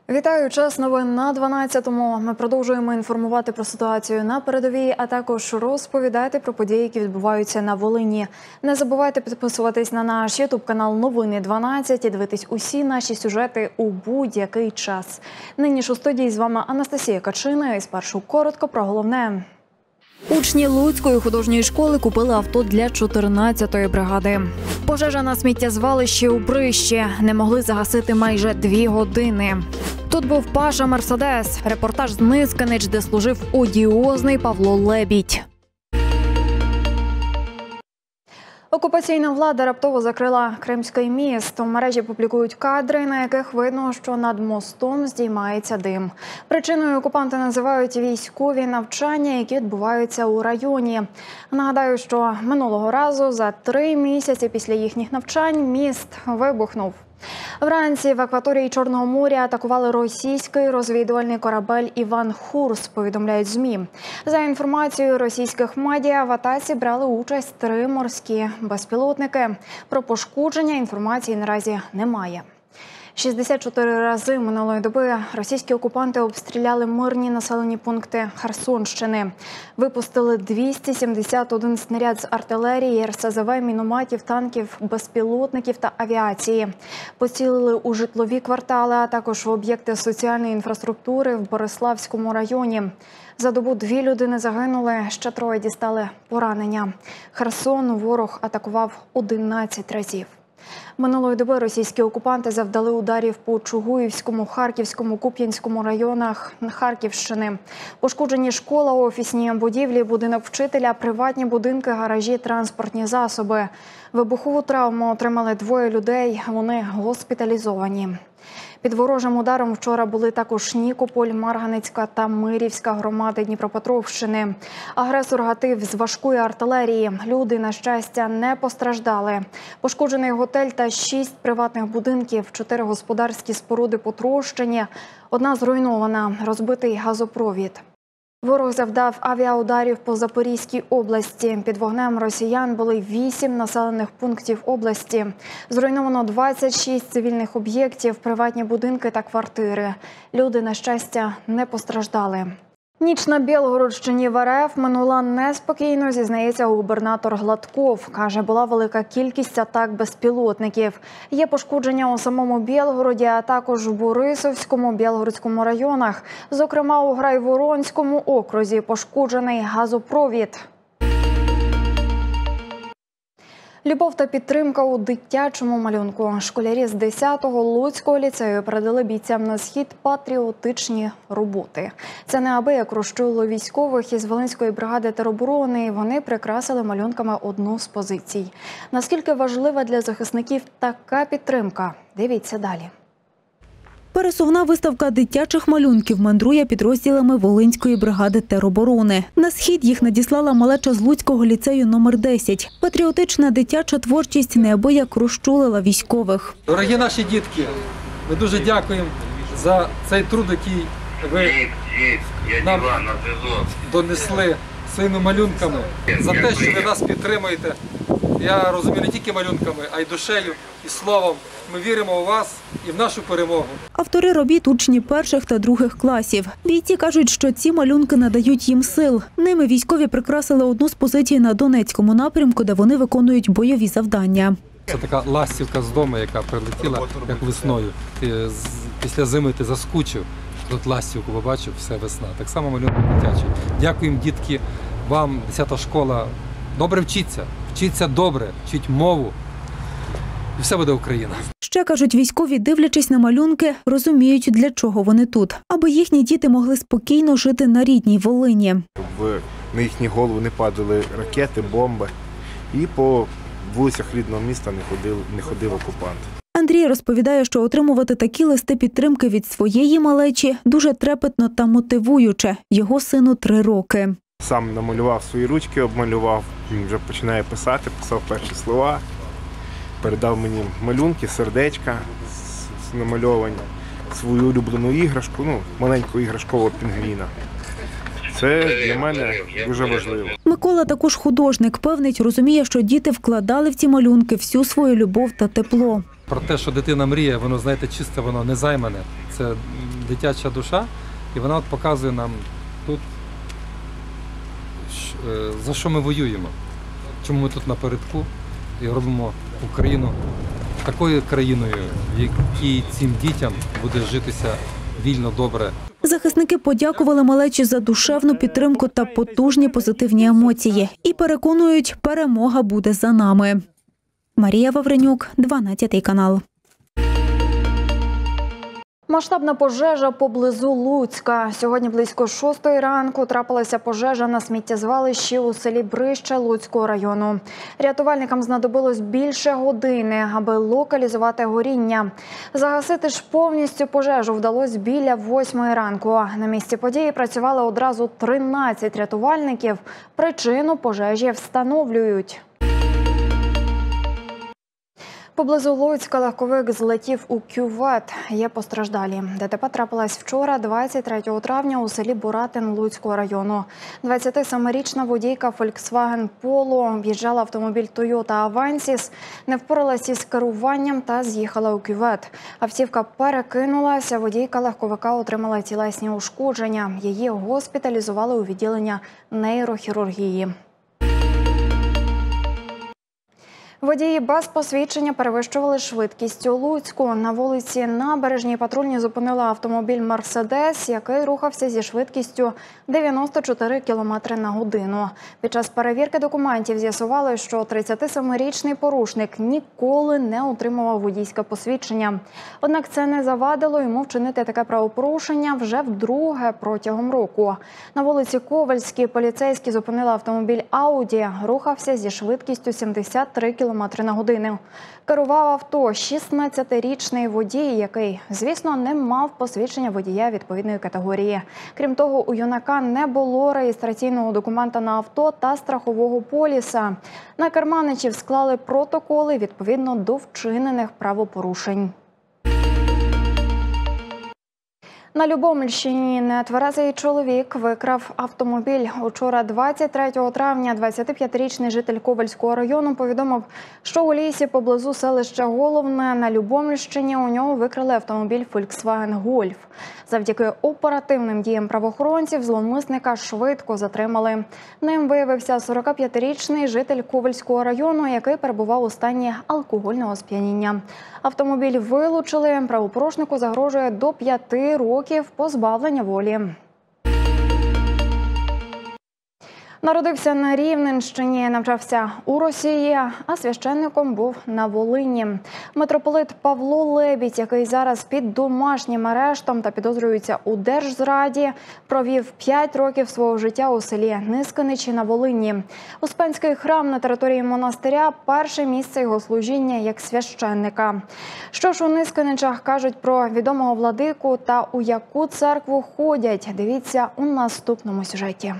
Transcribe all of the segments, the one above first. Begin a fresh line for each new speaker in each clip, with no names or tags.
Вітаю! Час новин на 12-му. Ми продовжуємо інформувати про ситуацію на передовій, а також розповідати про події, які відбуваються на Волині. Не забувайте підписуватись на наш ютуб-канал «Новини 12» і дивитись усі наші сюжети у будь-який час. Нині ж у студії з вами Анастасія Качина і спершу коротко про головне. Учні Луцької художньої школи купили авто для 14-ї бригади. Пожежа на сміттєзвалищі у Брищі. Не могли загасити майже 2 години. Тут був Паша Мерседес. Репортаж з Нисканич, де служив одіозний Павло Лебідь. Окупаційна влада раптово закрила Кримський міст. У мережі публікують кадри, на яких видно, що над мостом здіймається дим. Причиною окупанти називають військові навчання, які відбуваються у районі. Нагадаю, що минулого разу за 3 місяці після їхніх навчань міст вибухнув. Вранці в акваторії Чорного моря атакували російський розвідувальний корабель «Іван Хурс», повідомляють ЗМІ. За інформацією російських медіа, в атаці брали участь 3 морські безпілотники. Про пошкодження інформації наразі немає. 64 рази минулої доби російські окупанти обстріляли мирні населені пункти Херсонщини. Випустили 271 снаряд з артилерії, РСЗВ, мінометів, танків, безпілотників та авіації. Поцілили у житлові квартали, а також в об'єкти соціальної інфраструктури в Бориславському районі. За добу 2 людини загинули, ще 3 дістали поранення. Херсон ворог атакував 11 разів. Минулої доби російські окупанти завдали ударів по Чугуївському, Харківському, Куп'янському районах Харківщини. Пошкоджені школа, офісні будівлі, будинок вчителя, приватні будинки, гаражі, транспортні засоби. Вибухову травму отримали 2 людей, вони госпіталізовані. Під ворожим ударом вчора були також Нікополь, Марганецька та Мирівська громади Дніпропетровщини. Агресор гатив з важкої артилерії. Люди, на щастя, не постраждали. Пошкоджений готель та 6 приватних будинків, 4 господарські споруди потрощені, 1 зруйнована, розбитий газопровід. Ворог завдав авіаударів по Запорізькій області. Під вогнем росіян були 8 населених пунктів області. Зруйновано 26 цивільних об'єктів, приватні будинки та квартири. Люди, на щастя, не постраждали. Ніч на Білгородщині в РФ минула неспокійно, зізнається губернатор Гладков. Каже, була велика кількість атак безпілотників. Є пошкодження у самому Білгороді, а також в Борисовському, Білгородському районах. Зокрема, у Грайворонському окрузі пошкоджений газопровід. Любов та підтримка у дитячому малюнку. Школярі з 10-го Луцького ліцею передали бійцям на схід патріотичні роботи. Це неабияк розчулило військових із Волинської бригади тероборони. Вони прикрасили малюнками одну з позицій. Наскільки важлива для захисників така підтримка? Дивіться далі.
Пересувна виставка дитячих малюнків мандрує підрозділами Волинської бригади тероборони. На схід їх надіслала малеча з Луцького ліцею номер 10. Патріотична дитяча творчість неабияк розчулила військових.
Дорогі наші дітки, ми дуже дякуємо за цей труд, який ви нам донесли своїми малюнками, за те, що ви нас підтримуєте. Я розумію, не тільки малюнками, а й душею, і словом. Ми віримо у вас і в нашу перемогу.
Автори робіт – учні 1-х та 2-х класів. Бійці кажуть, що ці малюнки надають їм сил. Ними військові прикрасили одну з позицій на Донецькому напрямку, де вони виконують бойові завдання.
Це така ластівка з дому, яка прилетіла як весною. Після зими ти заскучив, тут ластівку побачив, все весна. Так само малюнки дитячі. Дякуємо, дітки, вам, 10-та школа. Добре вчіться, вчіться добре, вчіть мову. І все буде Україна.
Ще, кажуть військові, дивлячись на малюнки, розуміють, для чого вони тут. Аби їхні діти могли спокійно жити на рідній Волині.
На їхні голови не падали ракети, бомби. І по вулицях рідного міста не ходив окупант.
Андрій розповідає, що отримувати такі листи підтримки від своєї малечі дуже трепетно та мотивуюче. Його сину 3 роки.
Сам намалював свої ручки, обмалював, вже починає писати, писав перші слова. Передав мені малюнки, сердечка намальовані, свою улюблену іграшку, маленького іграшкового пінгвіна. Це для мене дуже важливо.
Микола також художник. Певнить, розуміє, що діти вкладали в ці малюнки всю свою любов та тепло.
Про те, що дитина мріє, воно, знаєте, чисте, воно не займане. Це дитяча душа, і вона от показує нам тут, за що ми воюємо, чому ми тут напередку і робимо Україну такою країною, в якій цим дітям буде житися вільно, добре.
Захисники подякували малечі за душевну підтримку та потужні позитивні емоції. І переконують, перемога буде за нами. Марія Вавренюк, 12 канал.
Масштабна пожежа поблизу Луцька. Сьогодні близько 6 ранку трапилася пожежа на сміттєзвалищі у селі Брище Луцького району. Рятувальникам знадобилось більше години, аби локалізувати горіння. Загасити ж повністю пожежу вдалося біля 8 ранку. На місці події працювали одразу 13 рятувальників. Причину пожежі встановлюють. Поблизу Луцька легковик злетів у кювет. Є постраждалі. ДТП трапилось вчора, 23 травня, у селі Буратин Луцького району. 27-річна водійка Volkswagen Polo об'їжджала автомобіль Toyota Avensis, не впоралась із керуванням та з'їхала у кювет. Автівка перекинулася, водійка легковика отримала тілесні ушкодження. Її госпіталізували у відділення нейрохірургії. Водії без посвідчення перевищували швидкість у Луцьку. На вулиці Набережній патрульні зупинили автомобіль «Мерседес», який рухався зі швидкістю 94 км на годину. Під час перевірки документів з'ясували, що 37-річний порушник ніколи не отримував водійське посвідчення. Однак це не завадило йому вчинити таке правопорушення вже вдруге протягом року. На вулиці Ковальській поліцейські зупинили автомобіль «Ауді», рухався зі швидкістю 73 км на годину. Керував авто 16-річний водій, який, звісно, не мав посвідчення водія відповідної категорії. Крім того, у юнака не було реєстраційного документа на авто та страхового поліса. На керманичів склали протоколи відповідно до вчинених правопорушень. На Любомльщині нетверезий чоловік викрав автомобіль. Учора, 23 травня, 25-річний житель Ковальського району повідомив, що у лісі поблизу селища Головне на Любомльщині у нього викрали автомобіль Volkswagen Golf. Завдяки оперативним діям правоохоронців зловмисника швидко затримали. Ним виявився 45-річний житель Ковальського району, який перебував у стані алкогольного сп'яніння. Автомобіль вилучили. Правопорушнику загрожує до 5 років позбавлення волі. Народився на Рівненщині, навчався у Росії, а священником був на Волині. Митрополит Павло Лебідь, який зараз під домашнім арештом та підозрюється у держзраді, провів 5 років свого життя у селі Нискиничі на Волині. Успенський храм на території монастиря – перше місце його служіння як священника. Що ж у Нискиничах кажуть про відомого владику та у яку церкву ходять? Дивіться у наступному сюжеті.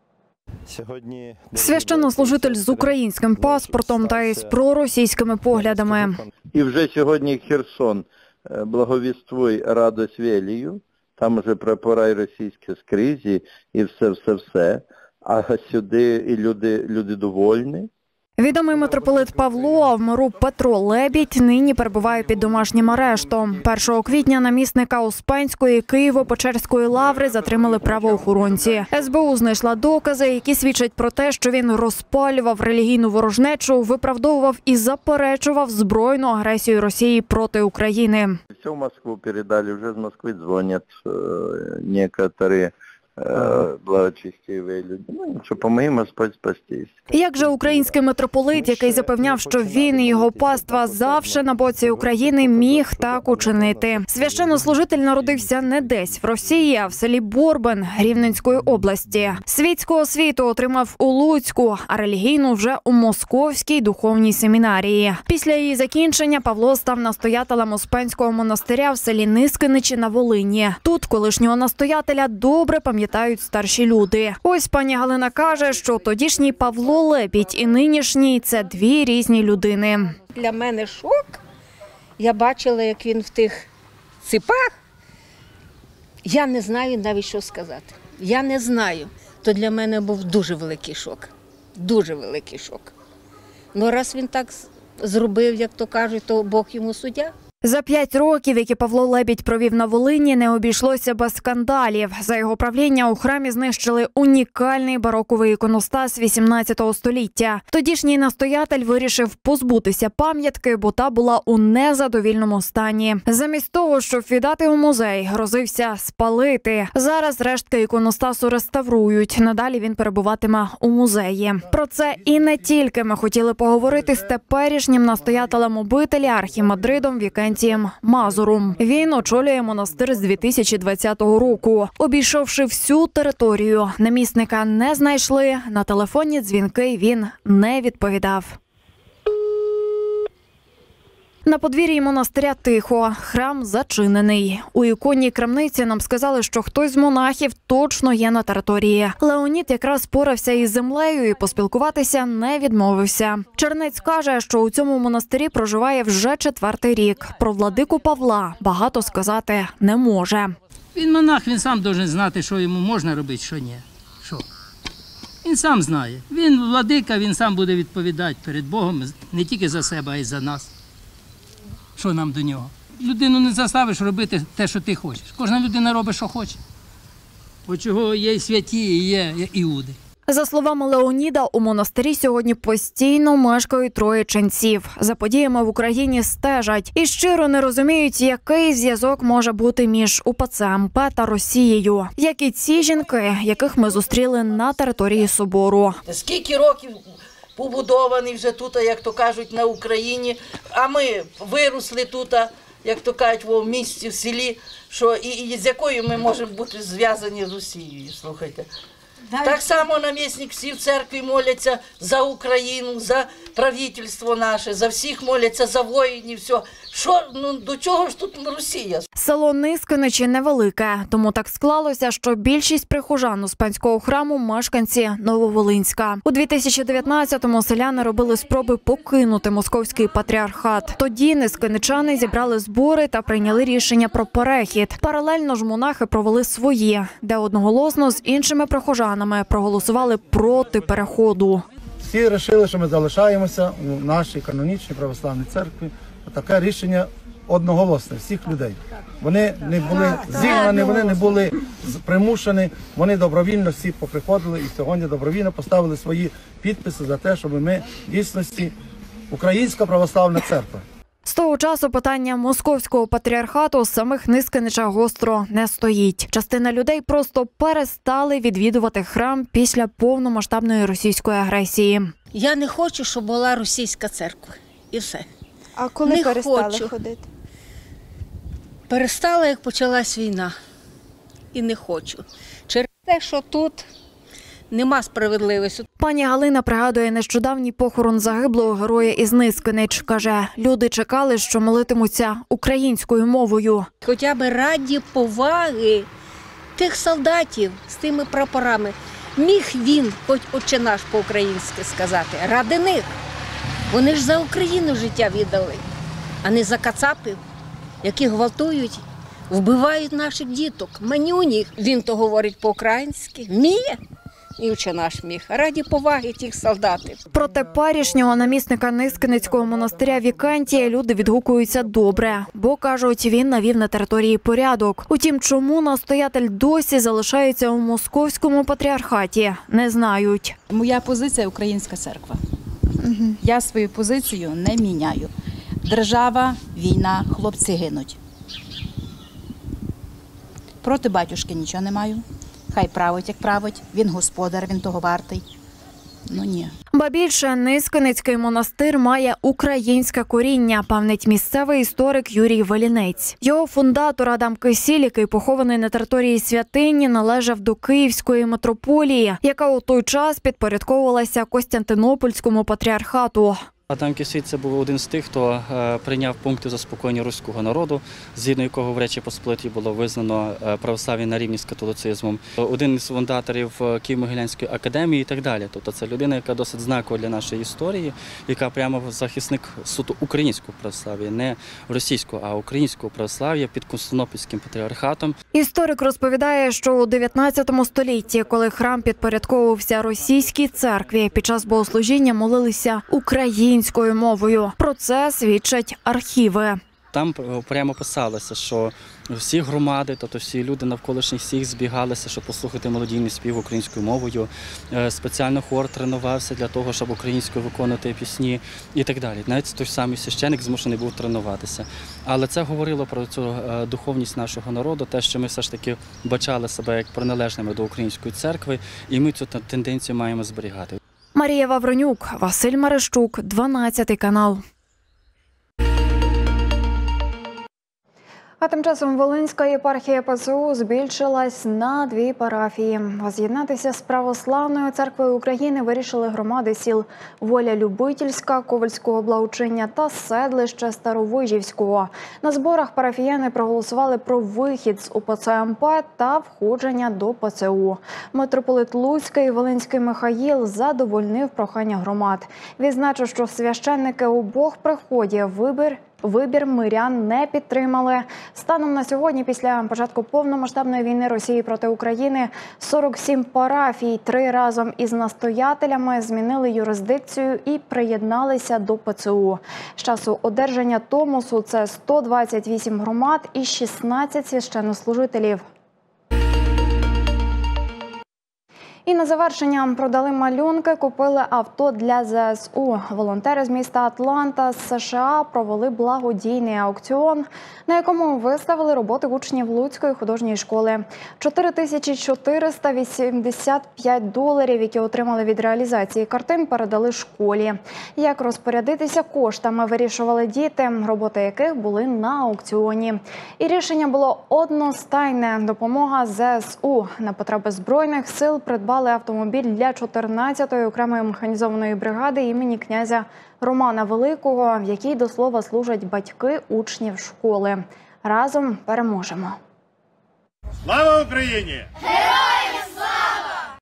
Священнослужитель з українським паспортом та із проросійськими поглядами.
І вже сьогодні Херсон благовіствуй радость велію, там вже прапора і російські скрізь, і все. А сюди і люди довольні.
Відомий митрополит Павло, а в миру Петро Лебідь нині перебуває під домашнім арештом. 1 квітня намісника Успенської Києво-Печерської лаври затримали правоохоронці. СБУ знайшла докази, які свідчать про те, що він розпалював релігійну ворожнечу, виправдовував і заперечував збройну агресію Росії проти України.
Все в Москву передали, вже з Москви дзвонять некоторі благочестиві люди. Ну, що помогим Господь спастись.
Як же український митрополит, який запевняв, що він і його паства завше на боці України, міг так учинити? Священнослужитель народився не десь в Росії, а в селі Борбен Рівненської області. Світську освіту отримав у Луцьку, а релігійну вже у Московській духовній семінарії. Після її закінчення Павло став настоятелем Успенського монастиря в селі Нискиничі на Волині. Тут колишнього настоятеля добре пам'ятають старші люди. Ось пані Галина каже, що тодішній Павло Лебідь і нинішній – це дві різні людини.
Для мене шок. Я бачила, як він в тих ципах. Я не знаю навіть, що сказати. Я не знаю. То для мене був дуже великий шок. Дуже великий шок. Ну, раз він так зробив, як то кажуть, то Бог йому суддя.
За 5 років, які Павло Лебідь провів на Волині, не обійшлося без скандалів. За його правління у храмі знищили унікальний бароковий іконостас 18 століття. Тодішній настоятель вирішив позбутися пам'ятки, бо та була у незадовільному стані. Замість того, щоб віддати у музей, грозився спалити. Зараз рештки іконостасу реставрують. Надалі він перебуватиме у музеї. Про це і не тільки ми хотіли поговорити з теперішнім настоятелем обителі архімандритом Вікентієм Мазуром. Він очолює монастир з 2020 року. Обійшовши всю територію, намісника не знайшли. На телефонні дзвінки він не відповідав. На подвір'ї монастиря тихо, храм зачинений. У іконній крамниці нам сказали, що хтось з монахів точно є на території. Леонід якраз спорався із землею і поспілкуватися не відмовився. Чернець каже, що у цьому монастирі проживає вже 4-й рік. Про владику Павла багато сказати не може.
Він монах, він сам має знати, що йому можна робити, що ні. Що? Він сам знає. Він владика, він сам буде відповідати перед Богом не тільки за себе, а й за нас. Що нам до нього? Людину не заставиш робити те, що ти хочеш. Кожна людина робить, що хоче. От чого є і святі, і є іуди.
За словами Леоніда, у монастирі сьогодні постійно мешкають 3 ченців. За подіями в Україні стежать і щиро не розуміють, який зв'язок може бути між УПЦ МП та Росією. Як і ці жінки, яких ми зустріли на території собору.
Скільки років побудований вже тут, як то кажуть, на Україні, а ми виросли тут, як то кажуть, в місті, в селі, що і з якою ми можемо бути зв'язані з Росією, слухайте. Так само намісник всі в церкві моляться за Україну, за правительство наше, за всіх моляться, за воїнів, все. Що, до чого ж тут Росія?
Село Нискиничі невелике, тому так склалося, що більшість прихожан Успенського храму – мешканці Нововолинська. У 2019-му селяни робили спроби покинути московський патріархат. Тоді нискиничани зібрали збори та прийняли рішення про перехід. Паралельно ж монахи провели свої, де одноголосно з іншими прихожанами проголосували проти переходу.
Всі вирішили, що ми залишаємося у нашій канонічній православній церкві. Таке рішення одноголосне всіх людей. Вони не були зігнані, вони не були примушені, вони добровільно всі поприходили і сьогодні добровільно поставили свої підписи за те, щоб ми в дійсності Українська православна церква.
З того часу питання московського патріархату з самих Нискиничах гостро не стоїть. Частина людей просто перестали відвідувати храм після повномасштабної російської агресії.
Я не хочу, щоб була російська церква. І все.
А коли
не
перестали
хочу.
ходити?
Перестала, як почалась війна. І не хочу. Через те, що тут нема справедливості.
Пані Галина пригадує нещодавній похорон загиблого героя із Нискинич. Каже, люди чекали, що молитимуться українською мовою.
Хоча б раді поваги тих солдатів з тими прапорами. Міг він, хоч «Отче наш» по-українськи сказати, ради них. Вони ж за Україну життя віддали, а не за кацапів, які гвалтують, вбивають наших діток, манюніх. Він то говорить по-українськи, вміє. І «Отче наш» міг, раді поваги тих солдатів.
Про теперішнього намісника Нискиницького монастиря Вікентія люди відгукуються добре, бо, кажуть, він навів на території порядок. Утім, чому настоятель досі залишається у московському патріархаті, не знають.
Моя позиція – Українська церква. Я свою позицію не міняю. Держава, війна, хлопці гинуть. Проти батюшки нічого не маю. Хай править, як править. Він господар, він того вартий. Ну ні.
Ба більше, Нискиницький монастир має українське коріння, певнить місцевий історик Юрій Велінець. Його фундатор Адам Кисіль, який похований на території святині, належав до Київської митрополії, яка у той час підпорядковувалася Костянтинопольському патріархату.
Адам Кисіль – це був один з тих, хто прийняв пункти заспокоєння руського народу, згідно якого в Речі Посполитій було визнано православ'я на рівні з католицизмом. Один із фундаторів Києво-Могилянської академії і так далі. Тобто це людина, яка досить знакова для нашої історії, яка прямо захисник суто українського православ'я, не російського, а українського православ'я під Константинопольським патріархатом.
Історик розповідає, що у 19 столітті, коли храм підпорядковувався російській церкві, під час богослужіння молилися українською мовою. Про це свідчать архіви.
там прямо писалося, що всі громади, тобто всі люди навколишніх всіх збігалися, щоб послухати мелодійний спів українською мовою. Спеціально хор тренувався для того, щоб українською виконувати пісні і так далі. Навіть той самий священик змушений був тренуватися. Але це говорило про цю духовність нашого народу, те, що ми все ж таки бачали себе як приналежними до української церкви, і ми цю тенденцію маємо зберігати.
Марія Вавронюк, Василь Марищук, 12 канал.
А тим часом Волинська єпархія ПЦУ збільшилась на 2 парафії. Воз'єднатися з Православною церквою України вирішили громади сіл Воля-Любительська, Ковальського Благочиння та Седлище Старовижівського. На зборах парафіяни проголосували про вихід з УПЦ МП та входження до ПЦУ. Митрополит Луцький і Волинський Михаїл задовольнив прохання громад. Відзначив, що священники обох приходів вибір мирян не підтримали. Станом на сьогодні, після початку повномасштабної війни Росії проти України, 47 парафій 3 разом із настоятелями змінили юрисдикцію і приєдналися до ПЦУ. З часу одержання Томосу це 128 громад і 16 священнослужителів. І на завершення продали малюнки, купили авто для ЗСУ. Волонтери з міста Атланта з США провели благодійний аукціон, на якому виставили роботи учнів Луцької художньої школи. $4485, які отримали від реалізації картин, передали школі. Як розпорядитися коштами, вирішували діти, роботи яких були на аукціоні. І рішення було одностайне – допомога ЗСУ. На потреби Збройних сил придбали автомобіль для 14-ї окремої механізованої бригади імені князя Романа Великого, в якій, до слова, служать батьки учнів школи. Разом переможемо!
Слава Україні!
Героям слава!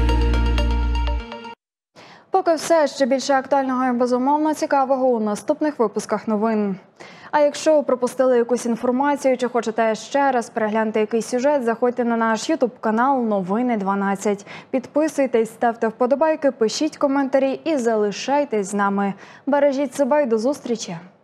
Поки все, ще більше актуального і безумовно цікавого у наступних випусках новин. А якщо пропустили якусь інформацію чи хочете ще раз переглянути якийсь сюжет, заходьте на наш YouTube-канал «Новини 12». Підписуйтесь, ставте вподобайки, пишіть коментарі і залишайтесь з нами. Бережіть себе і до зустрічі!